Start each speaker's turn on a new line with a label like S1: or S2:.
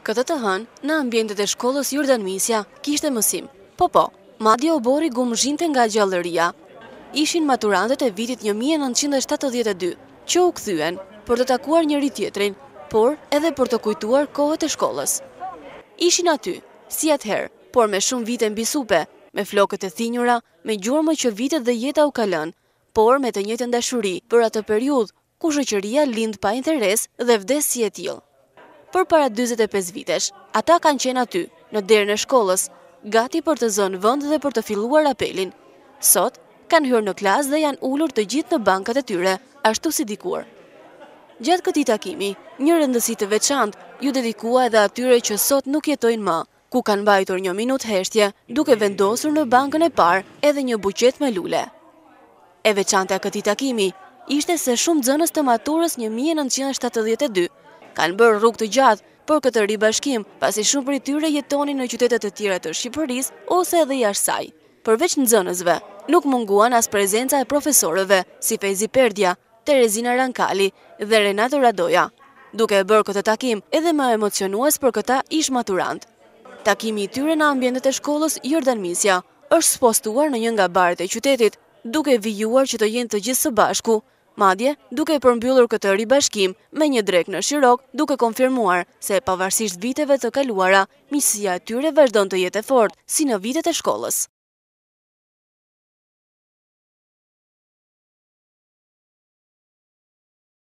S1: Këtë të hënë, në ambientet e shkollës Jordan Misja, kishte mësim. Po, madje obori gumëzhinte nga gjallëria. Ishin maturantet e vitit 1972, që u kthyen për të takuar njëri tjetrin, por edhe për të kujtuar kohët e shkollës. Ishin aty, si atëherë, por me shumë vite mbi supe, me flokët e thinjura, me gjurmë që vitet dhe jeta u kalën, por me të njëjtën dashuri për atë periudhë ku shoqëria lind pa interes dhe vdes si e tillë. Për para 45 vitesh, ata kanë qenë aty, në derën e shkollës, gati për të zënë vend dhe për të filluar apelin. Sot, kanë hyrë në klasë dhe janë ulur të gjithë në bankat e tyre, ashtu si dikur. Gjatë këtij takimi, një rëndësi të veçantë ju dedikua edhe atyre që sot nuk jetojnë më, ku kanë mbajtur një minutë heshtje, duke vendosur në bankën e parë edhe një buqet me lule. E veçanta e këtij takimi ishte se shumë nxënës të maturës 1972 kanë bërë rrugë të gjatë për këtë ribashkim, pasi shumë prej tyre jetonin në qytetet e tjera të Shqipërisë ose edhe jashtë saj. Përveç nxënësve, nuk munguan as prezenca e profesorëve, si Fejzi Perdja, Terezina Rankali dhe Renato Radoja, duke e bërë këtë takim edhe më emocionues për këta ish maturant. Takimi i tyre në ambientet e shkollës Jordan Misja është spostuar në një nga baret e qytetit, duke vijuar që të jenë të gjithë së bashku, madje duke përmbyllur këtë ribashkim me një drek në shirok, duke konfirmuar se pavarësisht viteve të kaluara, miqësia e tyre vazhdon të jetë e fortë si në vitet e shkollës.